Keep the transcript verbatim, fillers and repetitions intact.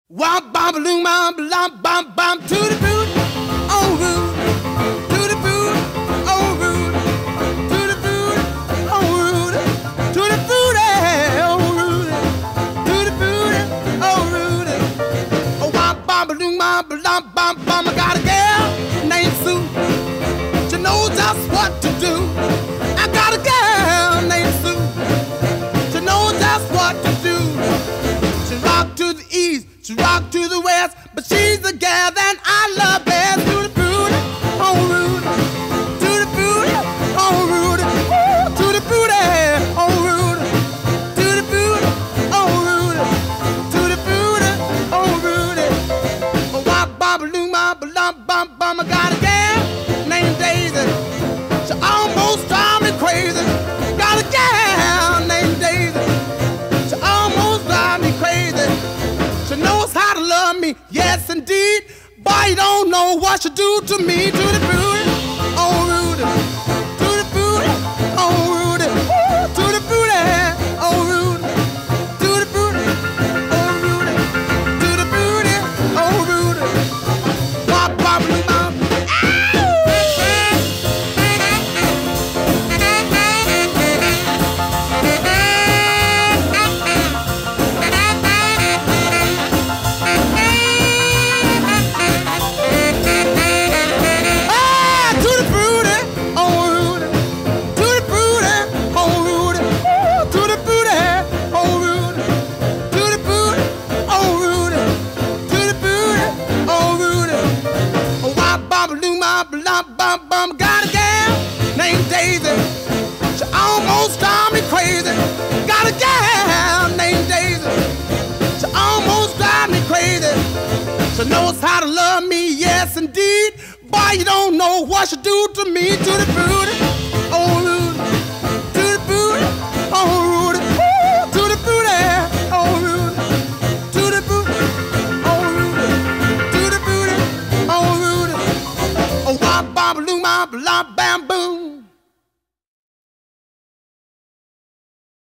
Womp bom balloon bom bom bom bom to the boot, oh root, to the boot, oh root, to the boot, oh root, to the boot, oh root, to the boot, oh root. Oh womp bom balloon bom bom bom bom. I got a girl named Sue. She knows just what to do. I got a girl named Sue. She knows just what to do. She rock to the east. She rock to the west, but she's the gal that I love best. To the booty, oh Rudy, to the booty, oh Rudy, ooh, to the booty, oh Rudy, to the booty, oh Rudy, to the booty, oh Rudy. Oh, wop, bop, balloon, bop, bum, bum, bum. I got a gal named Daisy. She almost drives me crazy. Got a gal named Daisy. She almost drives me crazy. She knows how to love me, yes indeed. Boy, you don't know what she do to me. To the booty, oh Rudy, to the booty, oh Rudy, ooh, to the booty, oh Rudy, to the booty, oh Rudy, to the booty, oh Rudy. Wop, wop, wop. Bum, bum, bum. Got a gal named Daisy. She almost drives me crazy. Got a gal named Daisy. She almost drives me crazy. She knows how to love me, yes indeed. Boy, you don't know what she do to me. To the booty, oh Rudy, to the booty, oh Rudy, ooh, to the booty, oh Rudy, to the booty, oh Rudy, to the booty, oh Rudy. Oh, wop, bop, balloon, bop, bam, boom.